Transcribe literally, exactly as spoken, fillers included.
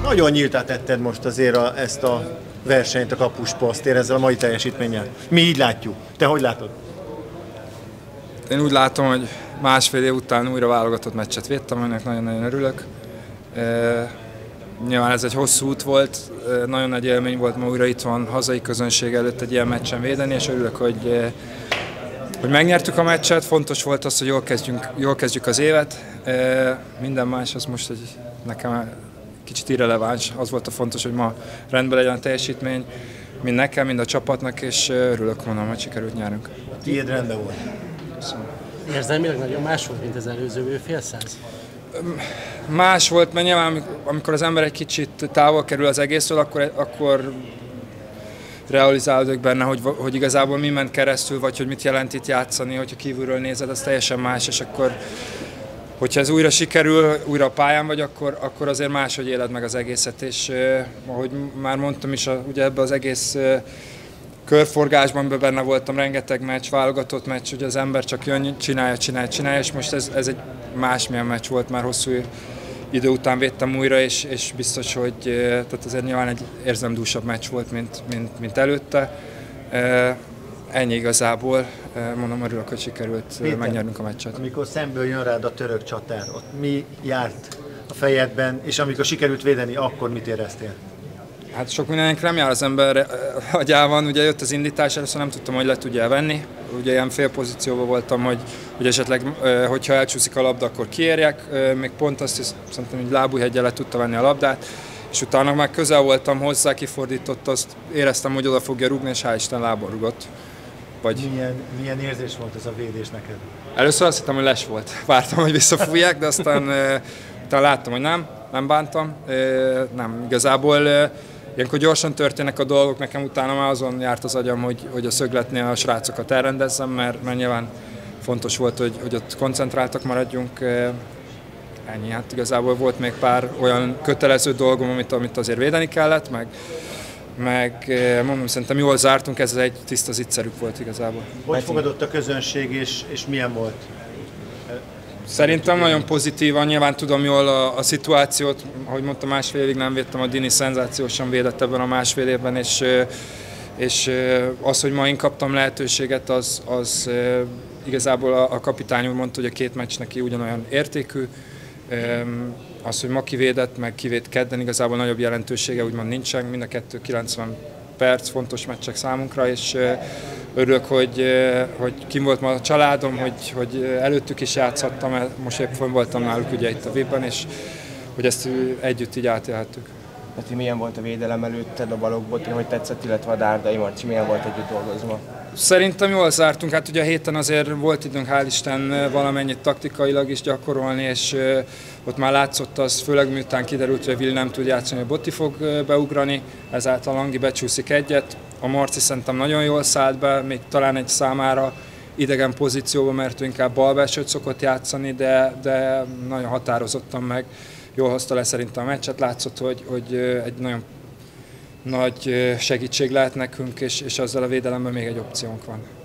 Nagyon nyíltá tetted most azért a, ezt a versenyt a kapusposztért ezzel a mai teljesítménnyel. Mi így látjuk. Te hogy látod? Én úgy látom, hogy másfél év után újra válogatott meccset védtem, aminek nagyon-nagyon örülök. E, nyilván ez egy hosszú út volt, e, nagyon nagy élmény volt ma újra itt van hazai közönség előtt egy ilyen meccsen védeni, és örülök, hogy, e, hogy megnyertük a meccset. Fontos volt az, hogy jól kezdjünk, jól kezdjük az évet. E, minden más az most egy, nekem kicsit irreleváns. Az volt a fontos, hogy ma rendben legyen a teljesítmény, mind nekem, mind a csapatnak, és örülök, mondom, hogy sikerült nyerünk. A tiéd rendben volt. Köszönöm. Érzelmileg nagyon más volt, mint az előző félszáz? Más volt, mert nyilván amikor az ember egy kicsit távol kerül az egészről, akkor, akkor realizálódik benne, hogy, hogy igazából mi ment keresztül, vagy hogy mit jelent itt játszani, hogyha kívülről nézed, az teljesen más, és akkor hogyha ez újra sikerül, újra a pályán vagy, akkor, akkor azért máshogy éled meg az egészet, és eh, ahogy már mondtam is, ugye ebbe az egész eh, körforgásban benne voltam, rengeteg meccs, válogatott meccs, hogy az ember csak jön, csinálja, csinálja, csinálja, és most ez, ez egy másmilyen meccs volt, már hosszú idő után védtem újra, és, és biztos, hogy tehát azért nyilván egy érzelemdúsabb meccs volt, mint, mint, mint előtte. Ennyi igazából, mondom, örülök, hogy sikerült Péter, megnyernünk a meccset. Amikor szemből jön rád a török csatár, ott mi járt a fejedben, és amikor sikerült védeni, akkor mit éreztél? Hát sok mindenek nem jár az ember agyában, ugye jött az indítás, először nem tudtam, hogy le tudja venni. Ugye ilyen félpozícióban voltam, hogy, hogy esetleg, hogyha elcsúszik a labda, akkor kiérjek. Még pont azt is szerintem, hogy lábújheggyel le tudta venni a labdát, és utána már közel voltam hozzá, kifordított, azt éreztem, hogy oda fogja rúgni, és hál' Isten lábon rúgott. Vagy... Milyen, milyen érzés volt ez a védés neked? Először azt hittem, hogy les volt. Vártam, hogy visszafújják, de aztán utána láttam, hogy nem, nem bántam. Nem, igazából ilyenkor gyorsan történnek a dolgok, nekem utána már azon járt az agyam, hogy, hogy a szögletnél a srácokat elrendezzem, mert, mert nyilván fontos volt, hogy, hogy ott koncentráltak maradjunk. Ennyi, hát igazából volt még pár olyan kötelező dolgom, amit, amit azért védeni kellett, meg, meg mondom, szerintem jól zártunk, ez egy tiszta zicserük volt igazából. Hogy fogadott a közönség, és, és milyen volt? Szerintem nagyon pozitívan, nyilván tudom jól a, a szituációt, ahogy mondtam, másfél évig nem védtem, a Dini szenzációsan védett ebben a másfél évben, és, és az, hogy ma én kaptam lehetőséget, az, az igazából a, a kapitány úr mondta, hogy a két meccs neki ugyanolyan értékű. Az, hogy ma kivédett, meg kivéd kedden, igazából nagyobb jelentősége úgymond nincsen, mind a kettő kilencven perc, fontos meccsek számunkra, és örülök, hogy, hogy kim volt ma a családom, hogy, hogy előttük is játszhattam, mert most épp fönn voltam náluk ugye itt a vé i-ben, és hogy ezt együtt így átélhettük. Peti, milyen volt a védelem előtted, a Balogh Bottin, hogy tetszett, illetve a Dárdai Marci, milyen volt együtt dolgozva? Szerintem jól zártunk, hát ugye a héten azért volt időnk, hál' Isten, valamennyit taktikailag is gyakorolni, és ott már látszott az, főleg miután kiderült, hogy a Will nem tud játszani, hogy Botti fog beugrani, ezáltal Langi becsúszik egyet. A Marci szerintem nagyon jól szállt be, még talán egy számára idegen pozícióban, mert ő inkább balbelsőt szokott játszani, de, de nagyon határozottan meg jól hozta le szerintem a meccset. Látszott, hogy, hogy egy nagyon nagy segítség lehet nekünk, és, és azzal a védelemben még egy opciónk van.